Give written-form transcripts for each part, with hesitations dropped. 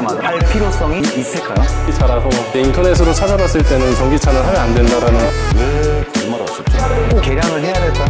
때마다 할 필요성이 있을까요? 전기차라서 인터넷으로 찾아봤을 때는 전기차는 하면 안 된다라는. 왜 거짓말을 하셨죠? 꼭 개량을 해야 될까?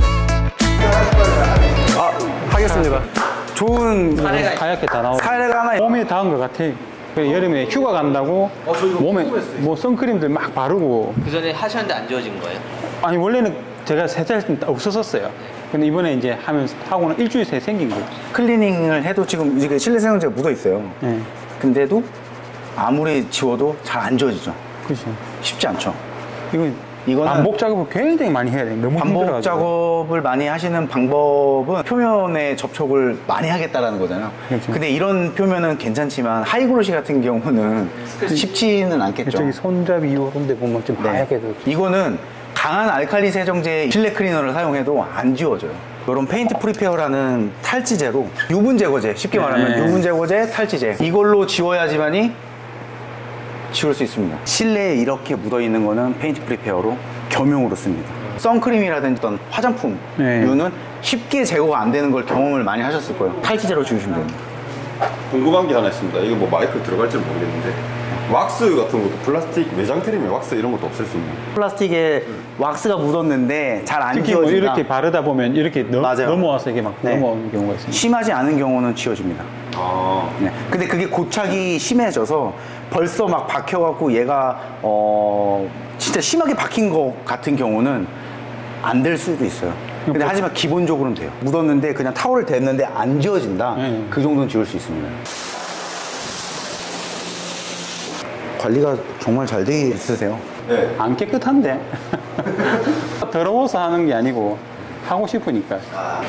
하겠습니다. 좋은 하얗게 다 나오고 사례가 하나 몸에 닿은 것 같아. 여름에 휴가 간다고 몸에 뭐 선크림들 막 바르고. 그 전에 하셨는데 안 지워진 거예요? 아니 원래는 제가 세차할 때 없었었어요. 근데 이번에 이제 하고는 일주일 새에 생긴 거예요. 클리닝을 해도 지금 이게 실내 세정제가 묻어 있어요. 네. 근데도 아무리 지워도 잘 안 지워지죠. 그렇죠. 쉽지 않죠. 이거는 반복 작업을 굉장히 많이 해야 돼요. 너무 반복 힘들어가지고. 작업을 많이 하시는 방법은 표면에 접촉을 많이 하겠다라는 거잖아요. 그렇죠. 근데 이런 표면은 괜찮지만 하이글로시 같은 경우는 쉽지는 않겠죠. 저기 손잡이 이런 데 보면 좀 하얗게 돼. 이거는 강한 알칼리 세정제 실내 클리너를 사용해도 안 지워져요. 이런 페인트 프리페어라는 탈지제로 유분 제거제, 쉽게 말하면 유분 제거제, 탈지제, 이걸로 지워야지만이 지울 수 있습니다. 실내에 이렇게 묻어있는 거는 페인트 프리페어로 겸용으로 씁니다. 선크림이라든지 어떤 화장품류는 쉽게 제거가 안 되는 걸 경험을 많이 하셨을 거예요. 탈지제로 지우시면 됩니다. 궁금한 게 하나 있습니다. 이거 뭐 마이크 들어갈지 모르겠는데 왁스 같은 것도 플라스틱 매장 트림에 왁스 이런 것도 없앨 수 있나요? 플라스틱에 왁스가 묻었는데 잘 안 특히 뭐 지워진다. 이렇게 바르다 보면 이렇게 넘어와서 이게 막 넘어오는 경우가 있습니다. 심하지 않은 경우는 지워집니다. 네. 근데 그게 고착이 심해져서 벌써 막 박혀갖고 얘가 진짜 심하게 박힌 것 같은 경우는 안 될 수도 있어요. 근데 하지만 기본적으로는 돼요. 묻었는데 그냥 타월을 댔는데 안 지워진다. 그 정도는 지울 수 있습니다. 관리가 정말 잘 돼 있으세요? 네. 안 깨끗한데? 더러워서 하는 게 아니고 하고 싶으니까.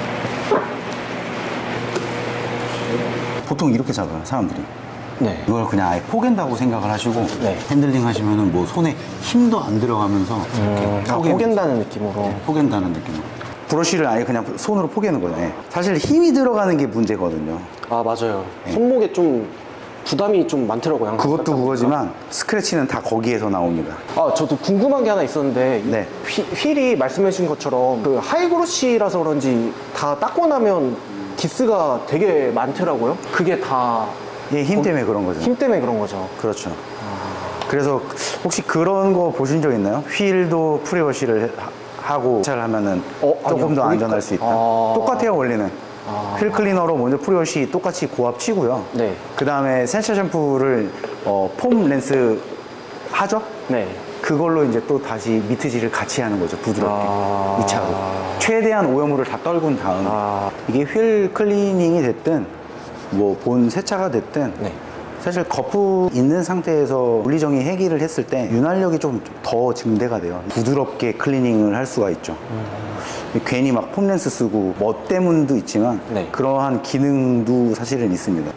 보통 이렇게 잡아요, 사람들이. 네. 이걸 그냥 아예 포갠다고 생각을 하시고 핸들링 하시면은 뭐 손에 힘도 안 들어가면서 포갠다는 느낌으로. 네, 포갠다는 느낌으로. 브러쉬를 아예 그냥 손으로 포개는 거예요. 사실 힘이 들어가는 게 문제거든요. 아 맞아요. 손목에 좀 부담이 좀 많더라고요. 항상. 그것도 그거지만 스크래치는 다 거기에서 나옵니다. 아 저도 궁금한 게 하나 있었는데 네. 휠이 말씀해 주신 것처럼 그 하이그로시라서 그런지 다 닦고 나면 기스가 되게 많더라고요. 그게 다 이게 힘 때문에 그런 거죠. 힘 때문에 그런 거죠. 그렇죠. 그래서 혹시 그런 거 보신 적 있나요? 휠도 프리워시를 하고 세차를 하면은 조금 더 안전할 수 있다. 똑같아요, 원리는. 휠 클리너로 먼저 프리워시 똑같이 고압 치고요. 네. 그 다음에 세차 샴푸를 폼 렌스 하죠? 네. 그걸로 이제 또 다시 미트질을 같이 하는 거죠, 부드럽게. 2차로. 최대한 오염물을 다 떨군 다음에. 이게 휠 클리닝이 됐든, 뭐 본 세차가 됐든, 사실 거품 있는 상태에서 물리정리 해기를 했을 때 윤활력이 좀 더 증대가 돼요. 부드럽게 클리닝을 할 수가 있죠. 괜히 막 폼렌스 쓰고 멋 때문도 있지만 그러한 기능도 사실은 있습니다.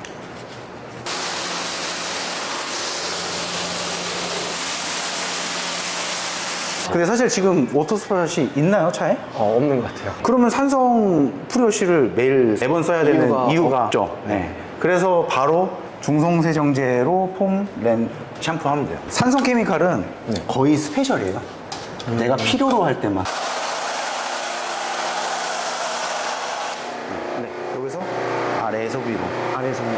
근데 사실 지금 워터스프라시 있나요, 차에? 없는 것 같아요. 그러면 산성 프리워시를 매번 써야 되는 이유가 없죠. 그래서 바로 중성세정제로 폼, 렌, 샴푸 하면 돼요. 산성 케미칼은 거의 스페셜이에요. 내가 필요로 할 때만. 여기서 아래에서 위로. 아래에서 위로.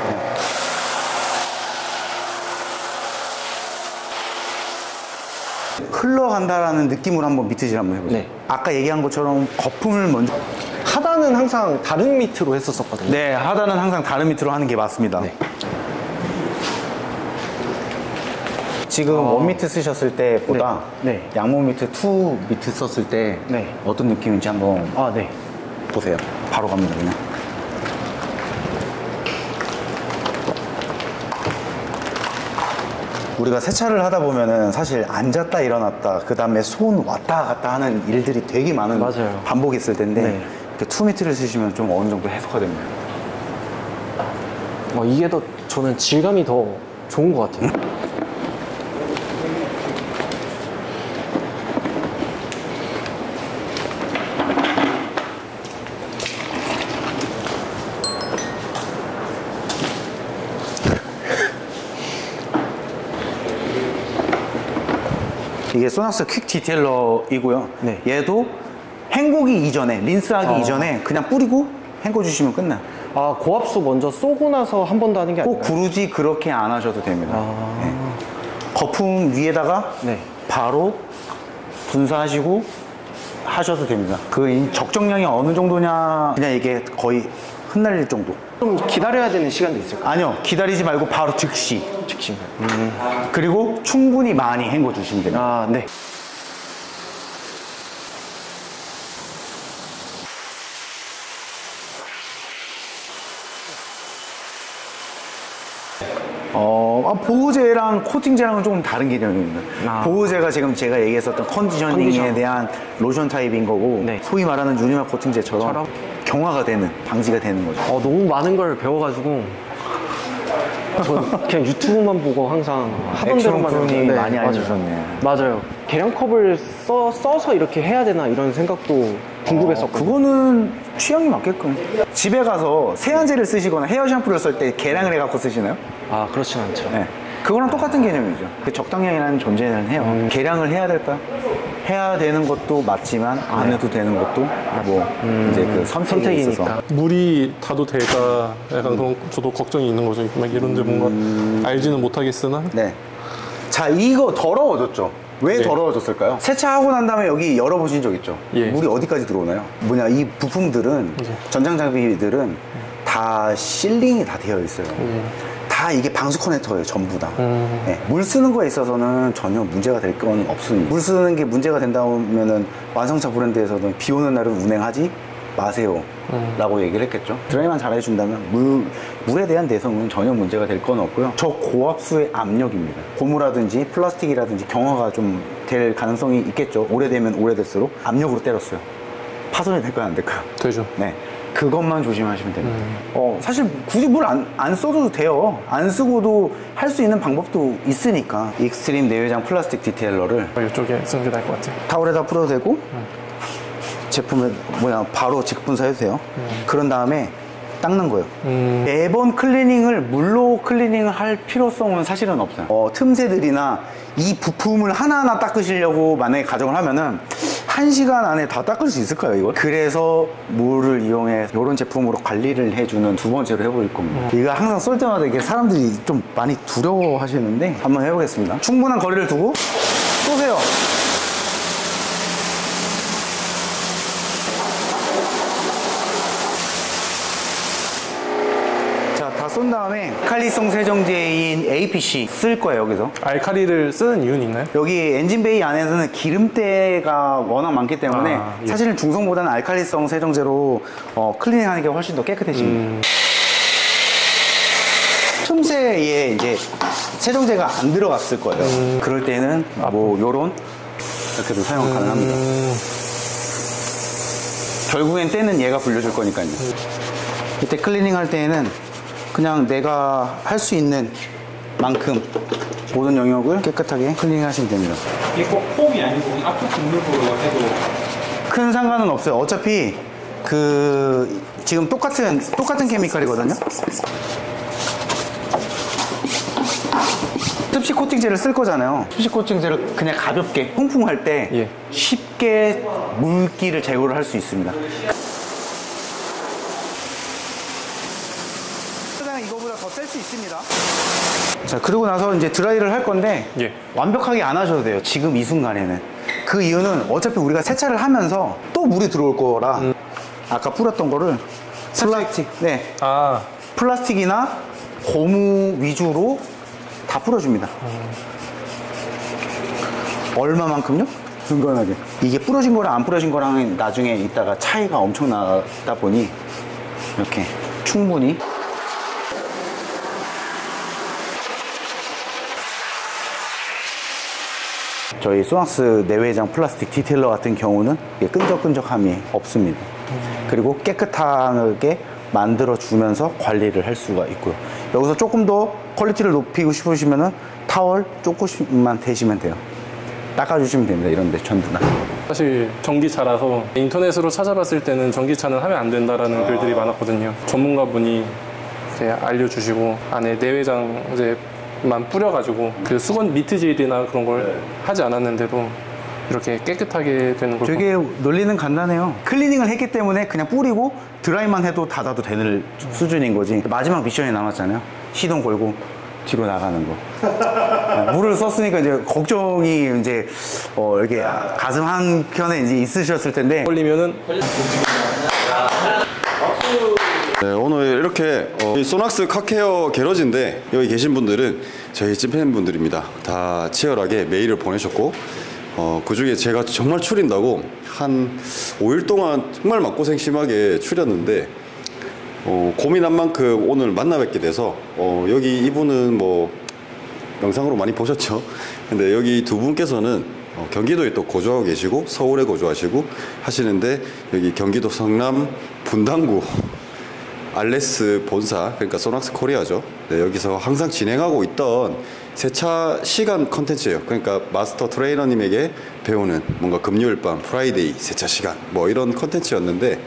흘러간다라는 느낌으로 한번 미트질 한번 해보세요. 아까 얘기한 것처럼 거품을 먼저. 하단은 항상 다른 밑으로 했었거든요. 네, 하단은 항상 다른 밑으로 하는 게 맞습니다. 지금 원 미트 쓰셨을 때보다 양몸 미트, 투 미트 썼을 때 어떤 느낌인지 한번 보세요. 바로 갑니다, 그냥. 우리가 세차를 하다 보면은 사실 앉았다 일어났다, 그 다음에 손 왔다 갔다 하는 일들이 되게 많은 반복이 있을 텐데 투 미트를 쓰시면 좀 어느 정도 해소가 됩니다. 이게 더 저는 질감이 더 좋은 것 같아요. 이게 소낙스 퀵 디테일러이고요. 얘도 헹구기 이전에, 린스하기 이전에 그냥 뿌리고 헹궈 주시면 끝나요. 아, 고압수 먼저 쏘고 나서 한 번 더 하는 게 꼭 아니라 굳이 그렇게 안 하셔도 됩니다. 네. 거품 위에다가 네. 바로 분사하시고 하셔도 됩니다. 그 적정량이 어느 정도냐, 그냥 이게 거의 흩날릴 정도. 좀 기다려야 되는 시간도 있을까요? 아니요, 기다리지 말고 바로 즉시. 그리고 충분히 많이 헹궈 주시면 됩니다. 아, 네. 보호제랑 코팅제랑은 조금 다른 개념입니다. 보호제가 지금 제가 얘기했었던 컨디셔닝에 대한 로션 타입인 거고, 네. 소위 말하는 유니막 코팅제처럼 처럼? 경화가 되는, 방지가 되는 거죠. 너무 많은 걸 배워가지고 전 그냥 유튜브만 보고 항상 하던 액션 대로만 프로님이 했는데, 많이 맞아요. 알려주셨네. 맞아요. 계량컵을 써서 이렇게 해야 되나 이런 생각도 궁금했었거든요. 그거는 취향이 맞게끔. 집에 가서 세안제를 쓰시거나 헤어 샴푸를 쓸 때 계량을 해갖고 쓰시나요? 아, 그렇진 않죠. 네. 그거랑 똑같은 개념이죠. 그 적당량이라는 존재는 해요. 계량을 해야 될까요? 해야 되는 것도 맞지만 안 해도 되는 것도 뭐 이제 그 선택에 있어서. 선택이니까. 물이 타도 될까 약간 그런 저도 걱정이 있는 거죠. 막 이런데 뭔가 알지는 못하겠으나 네. 자, 이거 더러워졌죠? 왜 네. 더러워졌을까요? 세차하고 난 다음에 여기 열어보신 적 있죠? 예. 물이 어디까지 들어오나요? 이 부품들은, 전장 장비들은 다 실링이 다 되어 있어요. 다 이게 방수 커넥터예요, 전부 다. 네. 물 쓰는 거에 있어서는 전혀 문제가 될 건 없습니다. 물 쓰는 게 문제가 된다면은 완성차 브랜드에서는 비 오는 날은 운행하지 마세요 라고 얘기를 했겠죠. 드라이만 잘 해준다면 물에 대한 내성은 전혀 문제가 될 건 없고요. 저 고압수의 압력입니다. 고무라든지 플라스틱이라든지 경화가 좀 될 가능성이 있겠죠. 오래되면 오래될수록 압력으로 때렸어요. 파손이 될까요, 안 될까요? 되죠. 네. 그것만 조심하시면 됩니다. 사실 굳이 물 안 써도 돼요. 안 쓰고도 할 수 있는 방법도 있으니까. 익스트림 내외장 플라스틱 디테일러를 이쪽에 쓰는 게 나을 것 같아요. 타월에다 풀어도 되고, 제품에 바로 직분사해도 돼요. 그런 다음에 닦는 거예요. 매번 클리닝을 물로 클리닝을 할 필요성은 사실은 없어요. 틈새들이나 이 부품을 하나하나 닦으시려고 만약에 가정을 하면은 1시간 안에 다 닦을 수 있을까요, 이걸? 그래서 물을 이용해 이런 제품으로 관리를 해주는 두 번째로 해볼 겁니다. 이거 항상 쏠 때마다 이게 사람들이 좀 많이 두려워 하시는데 한번 해보겠습니다. 충분한 거리를 두고 쏘세요. 다 쏜 다음에 알칼리성 세정제인 APC 쓸 거예요, 여기서. 알칼리를 쓰는 이유는 있나요? 여기 엔진베이 안에서는 기름때가 워낙 많기 때문에 예. 사실은 중성보다는 알칼리성 세정제로 클리닝하는 게 훨씬 더 깨끗해집니다. 틈새에 이제 세정제가 안 들어갔을 거예요. 그럴 때는 뭐 요런 이렇게도 사용 가능합니다. 결국엔 때는 얘가 불려줄 거니까요. 이때 클리닝 할 때에는 그냥 내가 할 수 있는 만큼 모든 영역을 깨끗하게 클리닝 하시면 됩니다. 이게 꼭 폼이 아니고 앞쪽 국물로 해도 큰 상관은 없어요. 어차피 지금 똑같은 케미칼이거든요. 습식 코팅제를 쓸 거잖아요. 습식 코팅제를 그냥 가볍게 통풍할 때 쉽게 물기를 제거를 할 수 있습니다. 이거보다 더 셀 수 있습니다. 자, 그리고 나서 이제 드라이를 할 건데 완벽하게 안 하셔도 돼요. 지금 이 순간에는. 그 이유는 어차피 우리가 세차를 하면서 또 물이 들어올 거라 아까 뿌렸던 거를 플라스틱, 플라스틱이나 고무 위주로 다 뿌려줍니다. 얼마만큼요? 근건하게. 이게 뿌려진 거랑 안 뿌려진 거랑 나중에 이따가 차이가 엄청 나다 보니 이렇게 충분히. 저희 소낙스 내외장 플라스틱 디테일러 같은 경우는 끈적끈적함이 없습니다. 그리고 깨끗하게 만들어주면서 관리를 할 수가 있고요. 여기서 조금 더 퀄리티를 높이고 싶으시면 타월 조금만 대시면 돼요. 닦아주시면 됩니다. 이런데 전부 다. 사실 전기차라서 인터넷으로 찾아봤을 때는 전기차는 하면 안 된다라는 글들이 많았거든요. 전문가분이 이제 알려주시고 안에 내외장제만 뿌려가지고 그 수건 미트질이나 그런 걸 하지 않았는데도 이렇게 깨끗하게 되는 걸 되게 논리는 간단해요. 클리닝을 했기 때문에 그냥 뿌리고 드라이만 해도 닫아도 되는 수준인 거지. 마지막 미션이 남았잖아요. 시동 걸고 뒤로 나가는 거. 물을 썼으니까 이제 걱정이 이제 이렇게 가슴 한켠에 이제 있으셨을 텐데. 걸리면은 네, 오늘 이렇게 이 소낙스 카케어 게러지인데 여기 계신 분들은 저희 찐팬분들입니다. 다 치열하게 메일을 보내셨고 그 중에 제가 정말 추린다고 한 5일 동안 정말 마고생 심하게 추렸는데 고민한 만큼 오늘 만나 뵙게 돼서 여기 이분은 뭐 영상으로 많이 보셨죠? 근데 여기 두 분께서는 경기도에 또 거주하고 계시고 서울에 거주하시고 하시는데 여기 경기도 성남 분당구 알레스 본사, 그러니까 소낙스 코리아죠. 네, 여기서 항상 진행하고 있던 세차 시간 컨텐츠예요. 그러니까 마스터 트레이너님에게 배우는 뭔가 금요일 밤 프라이데이 세차 시간 뭐 이런 컨텐츠였는데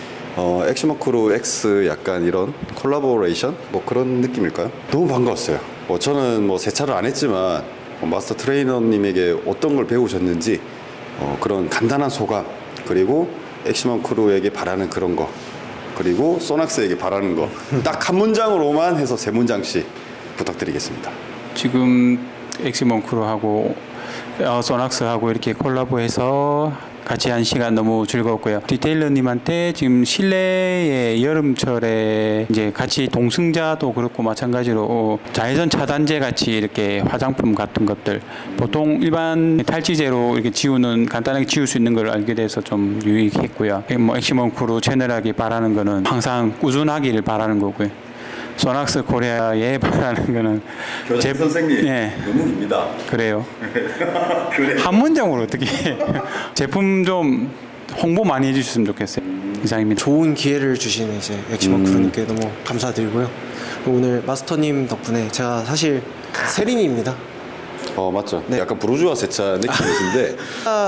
엑시마크루 X 약간 이런 콜라보레이션 뭐 그런 느낌일까요? 너무 반가웠어요. 저는 뭐 세차를 안 했지만 마스터 트레이너님에게 어떤 걸 배우셨는지 그런 간단한 소감, 그리고 엑시마크루에게 바라는 그런 거, 그리고 소낙스에게 바라는 거 딱 한 문장으로만 해서 3문장씩 부탁드리겠습니다. 지금 엑시먼크루하고 소낙스하고 이렇게 콜라보해서 같이 한 시간 너무 즐거웠고요. 디테일러님한테 지금 실내의 여름철에 이제 같이 동승자도 그렇고 마찬가지로 자외선 차단제 같이 이렇게 화장품 같은 것들 보통 일반 탈지제로 이렇게 지우는 간단하게 지울 수 있는 걸 알게 돼서 좀 유익했고요. 뭐 엑시먼크루 채널하기 바라는 거는 항상 꾸준하기를 바라는 거고요. 소낙스 코리아에 바라는 거는 선생님 예. 너무 깁니다. 그래요. 그래. 한 문장으로 어떻게 제품 좀 홍보 많이 해주셨으면 좋겠어요. 이상입니다. 좋은 기회를 주신 이제 엑시먼크루님께 너무 감사드리고요. 오늘 마스터님 덕분에 제가 사실 세린이입니다. 맞죠. 네. 약간 부르주아 세차 느낌이신데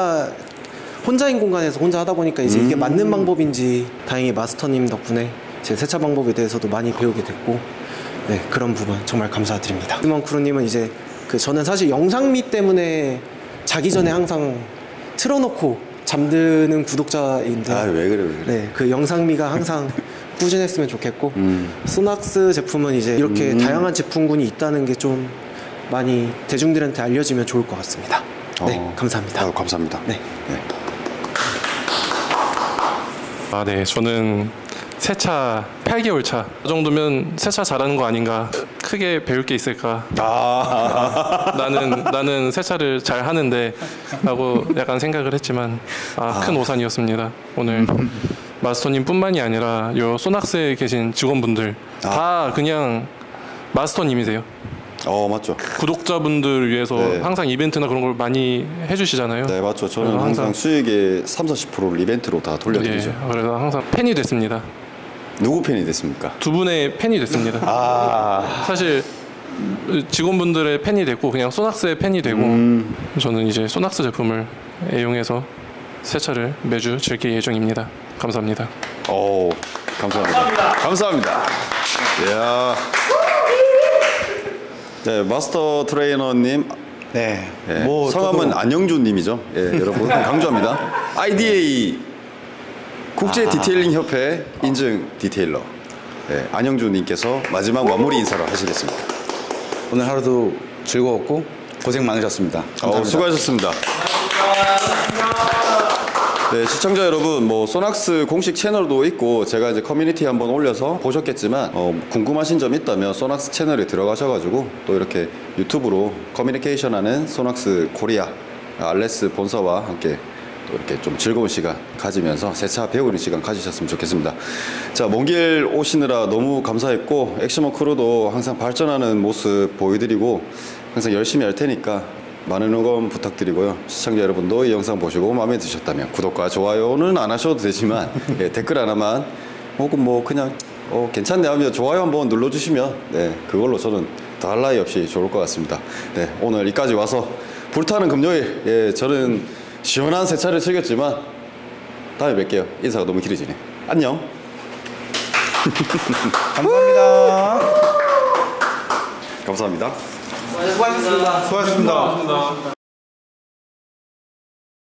혼자인 공간에서 혼자 하다 보니까 이제 이게 맞는 방법인지 다행히 마스터님 덕분에 제 세차 방법에 대해서도 많이 배우게 됐고, 네, 그런 부분 정말 감사드립니다. 엑시먼크루님은 이제 저는 사실 영상미 때문에 자기 전에 항상 틀어놓고 잠드는 구독자인데 왜 그래. 네, 그 영상미가 항상 꾸준했으면 좋겠고 소낙스 제품은 이제 이렇게 다양한 제품군이 있다는 게 좀 많이 대중들한테 알려지면 좋을 것 같습니다. 네, 감사합니다. 감사합니다. 네. 네, 저는 세차 8개월 차. 이 정도면 세차 잘하는 거 아닌가? 크게 배울 게 있을까? 나는 세차를 잘 하는데 라고 약간 생각을 했지만 큰 오산이었습니다. 오늘 마스터님뿐만이 아니라 요 소낙스에 계신 직원분들 다 그냥 마스터님이세요. 맞죠. 구독자분들 위해서 네. 항상 이벤트나 그런 걸 많이 해주시잖아요. 네, 맞죠. 저는 항상 수익의 30-40%를 이벤트로 다 돌려드리죠. 예, 그래서 항상 팬이 됐습니다. 누구 팬이 됐습니까? 두 분의 팬이 됐습니다. 사실 직원분들의 팬이 됐고 그냥 소낙스의 팬이 되고 저는 이제 소낙스 제품을 애용해서 세차를 매주 즐길 예정입니다. 감사합니다. 감사합니다. 감사합니다. 이야. 네, 마스터 트레이너님. 네. 예, 뭐 성함은 안영준님이죠. 예, 여러분 강조합니다. IDA 국제 디테일링 협회 인증 디테일러 안영준님께서 마지막 마무리 인사를 하시겠습니다. 오늘 하루도 즐거웠고 고생 많으셨습니다. 감사합니다. 수고하셨습니다. 네, 시청자 여러분, 뭐 소낙스 공식 채널도 있고 제가 이제 커뮤니티에 한번 올려서 보셨겠지만 궁금하신 점 있다면 소낙스 채널에 들어가셔가지고 또 이렇게 유튜브로 커뮤니케이션하는 소낙스 코리아 알레스 본사와 함께 또 이렇게 좀 즐거운 시간 가지면서 세차 배우는 시간 가지셨으면 좋겠습니다. 자, 먼 길 오시느라 너무 감사했고 엑시먼크루도 항상 발전하는 모습 보여드리고 항상 열심히 할 테니까 많은 응원 부탁드리고요. 시청자 여러분도 이 영상 보시고 마음에 드셨다면 구독과 좋아요는 안 하셔도 되지만 댓글 하나만 혹은 뭐 그냥 괜찮네 하면 좋아요 한번 눌러주시면 그걸로 저는 더할 나위 없이 좋을 것 같습니다. 네, 오늘 여기까지 와서 불타는 금요일 저는 시원한 세차를 즐겼지만 다음에 뵐게요. 인사가 너무 길어지네. 안녕. 감사합니다. 감사합니다. 수고하셨습니다. 수고하셨습니다.